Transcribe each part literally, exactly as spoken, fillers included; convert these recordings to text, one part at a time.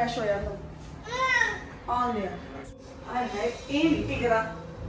Fresh हो जा तू आ लिया आए है ये नहीं टिकदा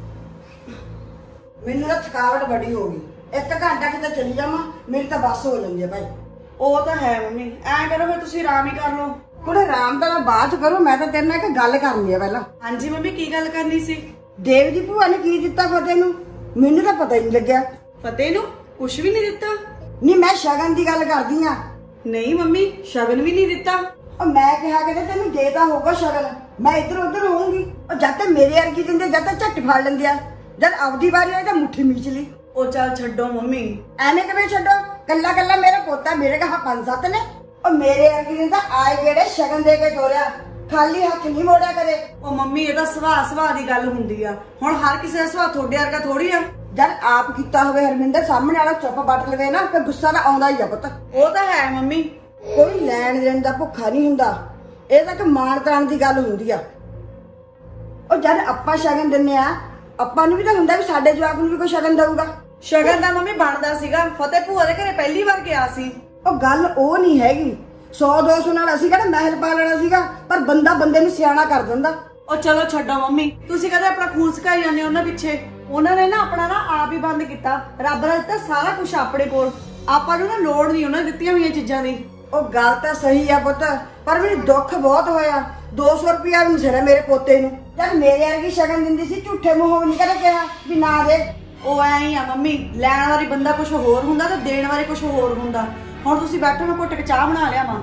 मैनू ना थकावट बड़ी हो गई एक घंटा किते चली जावां मेरी तो बस हो जाती है भाई ਉਹ ਤਾਂ ਹੈ ਮੰਮੀ ਐ ਕਰੋ ਫਿਰ ਤੁਸੀਂ ਆਰਾਮ ਹੀ ਕਰ ਲਓ कुड़े आराम तो मैं बाद च करूं मैं तो तेरे नाल एक गल करनी है पहला ਹਾਂਜੀ ਮੰਮੀ ਕੀ ਗੱਲ ਕਰਨੀ ਸੀ देव दी भूआ ने की दिता फतेह नूं मैनू तो पता ही नहीं लग्या ਫਤਿਹ ਨੂੰ ਕੁਝ ਵੀ ਨਹੀਂ ਦਿੱਤਾ नहीं मैं शगन की गल करदी हां नहीं मम्मी शगन भी नहीं दिता और मैं कहा कि तेन देता होगा शगन मैं इधर उधर होऊंगी और जब तक मेरे अर्गी दिंदे जब तक झट फाड़ लेंदे आ जब आवदी बारी आई तो मुट्ठी मीच ली ओ चल छड्डो मम्मी एने किवें छड्डो कल्ला कल्ला मेरा पोता मेरे कहा पंज सत्त ने और मेरे अर्गी ने तो आए गेड़े शगन दे के तोरिया खाली हाथ नहीं मोड़िया करे ओ मम्मी ये सुभाਅ सुभाਅ दी गल हुंदी आ हुण हर किसी दा सुभाਅ थोड़े वर्गा थोड़ी आ जब आप किया होवे हरमिंदर सामने वाला चुप बट लवे ना तो गुस्सा तो आउंदा ही आ पुत्त ਉਹ ਤਾਂ ਹੈ ਮੰਮੀ कोई लैण देण दा भुखा नहीं हुंदा ਇਹ ਤਾਂ ਕਿ ਮਾਣ ਤਾਣ ਦੀ ਗੱਲ ਹੁੰਦੀ ਆ ਉਹ ਜਦ ਆਪਾਂ ਸ਼ਗਨ ਦਿੰਨੇ ਆ ਆਪਾਂ ਨੂੰ ਵੀ ਤਾਂ ਹੁੰਦਾ ਵੀ ਸਾਡੇ ਜਵਾਕ ਨੂੰ ਵੀ ਕੋਈ ਸ਼ਗਨ ਦਊਗਾ ਸ਼ਗਨ ਦਾ ਮੰਮੀ ਬਣਦਾ ਸੀਗਾ ਫਤਿਹ ਭੂਆ ਦੇ ਘਰੇ ਪਹਿਲੀ ਵਾਰ ਗਿਆ ਸੀ ਉਹ ਗੱਲ ਉਹ ਨਹੀਂ ਹੈਗੀ सौ दो सौ ਨਾਲ ਅਸੀਂ ਕਿਹੜਾ ਮਹਿਲ ਪਾ ਲੈਣਾ ਸੀਗਾ ਪਰ ਬੰਦਾ ਬੰਦੇ ਨੂੰ ਸਿਆਣਾ ਕਰ ਦਿੰਦਾ ਉਹ ਚਲੋ ਛੱਡੋ ਮੰਮੀ ਤੁਸੀਂ ਕਦੇ ਆਪਣਾ ਖੂਨ ਸੁਕਾਈ ਜਾਂਦੇ ਉਹਨਾਂ ਪਿੱਛੇ ਉਹਨਾਂ ਨੇ ਨਾ ਆਪਣਾ ਨਾ ਆਪ ਹੀ ਬੰਦ ਕੀਤਾ ਰੱਬ ਦਾ ਦਿੱਤਾ ਸਾਰਾ ਕੁਝ ਆਪਣੇ ਕੋਲ ਆਪਾਂ ਨੂੰ ਨਾ ਲੋੜ ਨਹੀਂ ਉਹਨਾਂ ਦਿੱਤੀਆਂ ਹੋਈਆਂ ਚੀਜ਼ਾਂ ਦੀ ਉਹ ਗੱਲ ਤਾਂ ਸਹੀ ਆ ਪੁੱਤ ਪਰ ਮੈਨੂੰ ਦੁੱਖ ਬਹੁਤ ਹੋਇਆ दो सौ ਰੁਪਿਆ ਵੀ ਸਿਰੇ ਮੇਰੇ ਪੋਤੇ ਨੂੰ ਜਦ ਮੇਰੇ ਵਰਗੀ ਸ਼ਗਨ ਦਿੰਦੀ ਸੀ ਝੂਠੇ ਮੂੰਹੋਂ ਨਹੀਂ ਕਦੇ ਕਿਹਾ ਵੀ ਨਾ ਦੇ ਉਹ ਐਂ ਹੀ ਆ ਮੰਮੀ ਲੈਣ ਵਾਲੀ ਬੰਦਾ ਕੁਝ ਹੋਰ ਹੁੰਦਾ ਤੇ ਦੇਣ ਵਾਲੀ ਕੁਝ ਹੋਰ ਹੁੰਦਾ ਹੁਣ ਤੁਸੀਂ ਬੈਠੋ ਮੈਂ ਘੁੱਟ ਕੇ ਚਾਹ ਬਣਾ ਲਿਆ ਮਾਂ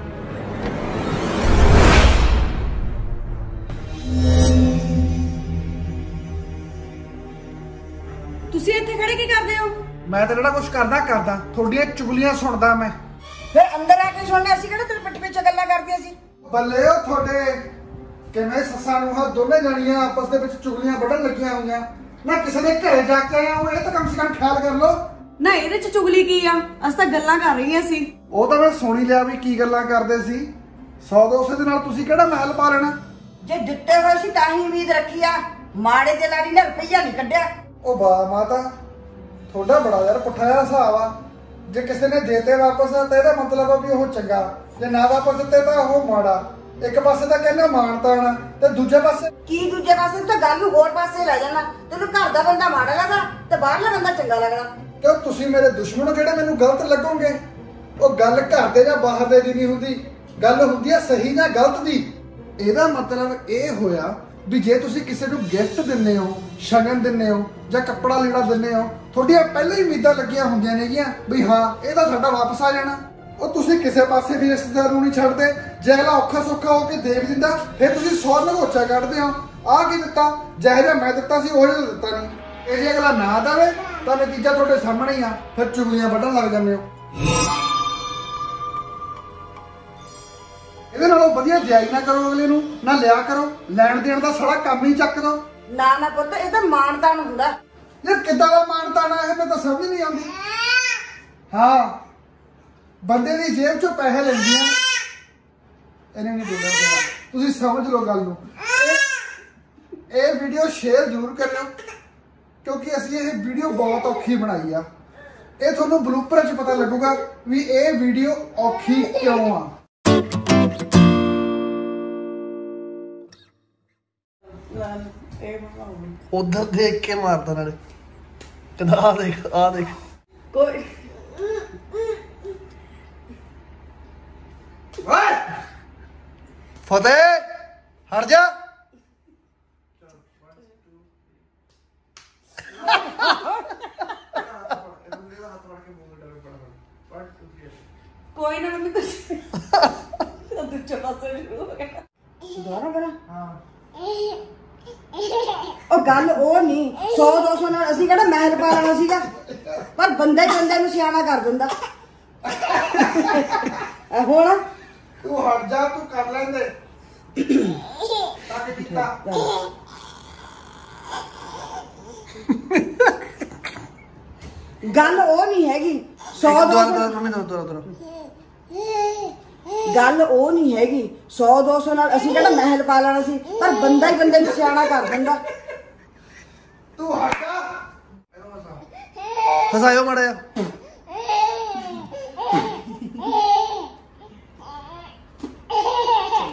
ਤੁਸੀਂ ਇੱਥੇ ਖੜੇ ਕੀ ਕਰਦੇ ਹੋ ਮੈਂ ਤਾਂ ਜਿਹੜਾ ਕੁਝ ਕਰਦਾ ਕਰਦਾ ਤੁਹਾਡੀਆਂ ਚੁਗਲੀਆਂ ਸੁਣਦਾ ਮੈਂ ਫਿਰ ਅੰਦਰ ਆ ਕੇ ਸੁਣਨਾ ਸੀ ਕਿਹੜਾ ਤੇਰੇ ਪਿੱਠ ਪਿੱਛੇ ਗੱਲਾਂ ਕਰਦੀਆਂ ਸੀ ਬੱਲੇ ਉਹ ਤੁਹਾਡੇ ਕਿਵੇਂ ਸੱਸਾਂ ਨੂੰ ਹਾਂ ਦੋਨੇ ਜਾਣੀਆਂ ਆਪਸ ਦੇ ਵਿੱਚ ਚੁਗਲੀਆਂ ਵੱਢਣ ਲੱਗੀਆਂ ਹੋਈਆਂ ਨਾ ਕਿਸੇ ਦੇ ਘਰੇ ਜਾ ਕੇ ਆਇਆ ਹਾਂ ਇਹ ਤਾਂ ਕਮ ਸੇ ਕਮ ਖਿਆਲ ਕਰ ਲਓ ਨਾ ਇਹਦੇ ਚ ਚੁਗਲੀ ਕੀ ਆ ਅਸੀਂ ਤਾਂ ਗੱਲਾਂ ਕਰ ਰਹੀਆਂ ਸੀ ਉਹ ਤਾਂ ਮੈਂ ਸੁਣ ਹੀ ਲਿਆ ਵੀ ਕੀ ਗੱਲਾਂ ਕਰਦੇ ਸੀ ਸੌ ਦੋ ਸੌ ਦੇ ਨਾਲ ਤੁਸੀਂ ਕਿਹੜਾ ਮਹਿਲ ਪਾ ਲੈਣਾ ਜੇ ਦਿੱਤੇ ਹੋਏ ਸੀ ਤਾਂ ਹੀ ਉਮੀਦ ਰੱਖੀ ਆ ਮਾੜੇ ਦੇ ਲਾੜੀ ਨੇ ਰੁਪਈਆ ਨਹੀਂ ਕੱਢਿਆ ਉਹ ਵਾਹ ਮਾਤਾ ਤੁਹਾਡਾ ਬੜਾ ਯਾਰ ਪੁੱਠਾ ਜਿਹਾ ਹਿਸਾਬ ਆ ਜੇ ਕਿਸੇ ਨੇ ਦੇਤੇ ਵਾਪਸ ਤਾਂ ਇਹਦਾ ਮਤਲਬ ਆ ਵੀ ਉਹ ਚੰਗਾ ਜੇ ਨਾ ਵਾਪਸ ਦਿੱਤੇ ਤਾਂ ਉਹ ਮਾੜਾ ਇੱਕ ਪਾਸੇ ਤਾਂ ਕਹਿੰਦੇ ਮਾਣਤਾ ਨਾ ਤੇ ਦੂਜੇ ਪਾਸੇ ਕੀ ਦੂਜੇ ਪਾਸੇ ਤਾਂ ਗੱਲ ਨੂੰ ਹੋਰ ਪਾਸੇ ਲੈ ਜਾਣਾ ਤੈਨੂੰ ਘਰ ਦਾ ਬੰਦਾ ਮਾੜਾ ਲੱਗਦਾ ਤੇ ਬਾਹਰਲਾ ਬੰਦਾ ਚੰਗਾ ਲੱਗਦਾ ਕਿਉਂ ਤੁਸੀਂ ਮੇਰੇ ਦੁਸ਼ਮਣ ਹੋ ਜਿਹੜੇ ਮੈਨੂੰ ਗਲਤ ਲੱਗੋਗੇ ਉਹ ਗੱਲ ਘਰ ਦੇ ਜਾਂ ਬਾਹਰ ਦੇ ਦੀ ਨਹੀਂ ਹੁੰਦੀ ਗੱਲ ਹੁੰਦੀ ਆ ਸਹੀ ਜਾਂ ਗਲਤ ਦੀ ਇਹਦਾ ਮਤਲਬ ਇਹ ਹੋਇਆ ਵੀ ਜੇ ਤੁਸੀਂ ਕਿਸੇ ਨੂੰ ਗਿਫਟ ਦਿੰਦੇ ਹੋ ਸ਼ਗਨ ਦਿੰਦੇ ਹੋ ਜਾਂ ਕੱਪੜਾ ਲੀੜਾ ਦਿੰਦੇ ਹੋ ਤੁਹਾਡੀਆਂ ਪਹਿਲਾਂ ਹੀ ਉਮੀਦਾਂ ਲੱਗੀਆਂ ਹੁੰਦੀਆਂ ਨੇਗੀਆਂ ਵੀ ਹਾਂ ਇਹ ਤਾਂ ਸਾਡਾ ਵਾਪਸ ਆ ਜਾਣਾ ਉਹ ਤੁਸੀਂ ਕਿਸੇ ਪਾਸੇ ਵੀ ਰਿਸ਼ਤੇਦਾਰ ਨੂੰ ਨਹੀਂ ਛੱਡਦੇ ਜੇ ਅਗਲਾ ਔਖਾ ਸੌਖਾ ਹੋ ਕੇ ਦੇਖ ਦਿੰਦਾ ਫਿਰ ਤੁਸੀਂ ਸੌ ਨਗੋਚਾ ਕੱਢਦੇ ਹੋ ਆਹ ਕੀ ਦਿੱਤਾ ਜਿਹੋ ਜਿਹਾ ਮੈਂ ਦਿੱਤਾ ਸੀ ਉਹ ਜਿਹਾ ਦਿੱਤਾ ਨਹੀਂ ਇਹ ਜੇ ਅਗਲਾ ਨਾ ਦੇਵੇ ਤਾਂ ਨਤੀਜਾ ਤੁਹਾਡੇ ਸਾਹਮਣੇ ਹੀ ਆ ਫਿਰ ਚੁਗਲੀਆਂ ਵੱਢਣ ਲੱਗ ਜਾਂਦੇ ਹੋ ਇਹਦੇ ਨਾਲੋਂ ਵਧੀਆ ਜਾਇਜ਼ ਨਾ ਕਰੋ ਅਗਲੇ ਨੂੰ ਨਾ ਲਿਆ ਕਰੋ ਲੈਣ ਦੇਣ ਦਾ ਸਾਰਾ ਕੰਮ ਹੀ ਚੱਕ ਦੋ ਨਾ ਨਾ ਪੁੱਤ ਇਹ ਤਾਂ ਮਾਣਤਾਨ ਹੁੰਦਾ ਯਾਰ ਕਿੱਦਾਂ ਦਾ ਮਾਣਤਾਨ ਆ ਇਹ ਮੈਨੂੰ ਤਾਂ ਸਮਝ ਨਹੀਂ ਆਉਂਦੀ ਹਾਂ ਬੰਦੇ ਦੀ ਜੇਬ ਚੋਂ ਪੈਸੇ ਲੈਂਦੀਆਂ ਇਹਨੇ ਨਹੀਂ ਬੋਲਿਆ ਤੁਸੀਂ ਸਮਝ ਲਓ ਗੱਲ ਨੂੰ ਇਹ ਵੀਡੀਓ ਸ਼ੇਅਰ ਜ਼ਰੂਰ ਕਰਿਓ ਕਿਉਂਕਿ ਅਸੀਂ ਇਹ ਵੀਡੀਓ ਬਹੁਤ ਔਖੀ ਬਣਾਈ ਆ ਇਹ ਤੁਹਾਨੂੰ ਬਲੂਪਰ 'ਚ ਪਤਾ ਲੱਗੂਗਾ ਵੀ ਇਹ ਵੀਡੀਓ ਔਖੀ ਕਿਉਂ ਆ उधर देख के मारता नाले आ देख आ देख कोई फतेह हट जा कोई ना मम्मी कुछ दूसरे पासे शुरू हो गया ਦੁਬਾਰਾ ਕਰਾਂ ਹਾਂ ਉਹ ਗੱਲ ਉਹ ਨਹੀਂ सौ दो सौ ਨਾਲ ਅਸੀਂ ਕਿਹੜਾ ਮਹਿਲ ਪਾ ਲੈਣਾ ਸੀਗਾ ਪਰ ਬੰਦਾ ਹੀ ਬੰਦੇ ਨੂੰ ਸਿਆਣਾ ਕਰ ਦਿੰਦਾ ਹੁਣ ਤੂੰ ਹਟ ਜਾ ਤੂੰ ਕਰ ਲੈਂਦੇ ਤਾਂ ਕਿ ਕੀਤਾ ਗੱਲ ਉਹ ਨਹੀਂ ਹੈਗੀ सौ दो सौ ਗੱਲ ਉਹ ਨਹੀਂ ਹੈਗੀ सौ दो सौ ਨਾਲ ਅਸੀਂ ਕਿਹੜਾ ਮਹਿਲ ਪਾ ਲੈਣਾ ਸੀ ਪਰ ਬੰਦਾ ਹੀ ਬੰਦੇ ਨੂੰ ਸਿਆਣਾ ਕਰ ਦਿੰਦਾ ਤੂੰ ਹਟ ਜਾ फसायो माड़ा यार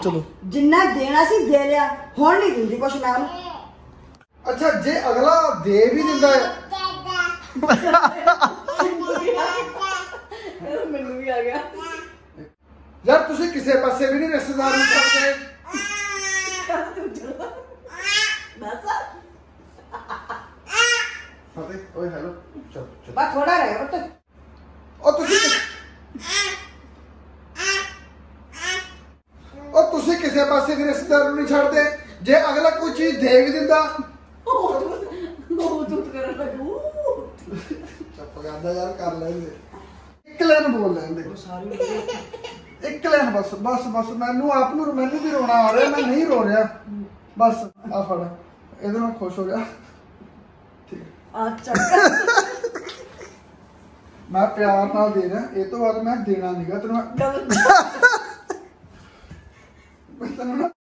ਚਲੋ ਜਿੰਨਾ ਦੇਣਾ ਸੀ ਦੇ ਲਿਆ, ਹੁਣ ਨਹੀਂ ਦਿੰਦੀ ਕੁਛ ਮੈਂ ਉਹਨੂੰ। ਅੱਛਾ ਜੇ ਅਗਲਾ ਦੇ ਵੀ ਦਿੰਦਾ ਹੈ ਮੈਨੂੰ ਵੀ ਆ ਗਿਆ। ਯਾਰ ਤੁਸੀਂ ਕਿਸੇ ਪਾਸੇ ਵੀ ਨਹੀਂ ਰਿਸ਼ਤੇਦਾਰ ਨੂੰ ਛੱਡਦੇ। ਬਸ ਫਤਿਹ ਓਏ ਹੈਲੋ ਚਲ ਚਲ ਬਸ ਥੋੜਾ ਰਹਿ ਪੁੱਤ। ਉਹ ਤੁਸੀਂ ਕਿਸ- ਉਹ ਤੁਸੀਂ ਕਿਸੇ ਪਾਸੇ ਵੀ ਰਿਸ਼ਤੇਦਾਰ ਨੂੰ ਨਹੀਂ ਛੱਡਦੇ। ਜੇ ਅਗਲਾ ਕੋਈ ਚੀਜ਼ ਦੇ ਵੀ ਦਿੰਦਾ ਉਹ ਤੂੰ ਕਰਨ ਲੱਗੂ। ਚੁੱਪ ਕਰਦਾ ਯਾਰ, ਕਰ ਲੈਂਦੇ ਇੱਕ ਲਾਈਨ ਬੋਲ ਲੈਂਦੇ ਇੱਕ ਲਾਈਨ ਬਸ ਬਸ ਬਸ ਮੈਨੂੰ ਆਪ ਨੂੰ ਮੈਨੂੰ ਵੀ ਰੋਣਾ ਆ ਰਿਹਾ, ਮੈਂ ਨਹੀਂ ਰੋ ਰਿਹਾ। ਬਸ ਆ ਫੜ, ਇਹਦੇ ਨਾਲ ਖੁਸ਼ ਹੋ ਗਿਆ। ਠੀਕ ਆ ਚੱਕ ਮੈਂ ਪਿਆਰ ਨਾਲ ਦੇ ਰਿਹਾ, ਇਹ ਤੋਂ ਬਾਅਦ ਮੈਂ ਦੇਣਾ ਨਹੀਂਗਾ ਤੈਨੂੰ। ਗੱਲ ਮੈਂ ਤੈਨੂੰ ਨਾ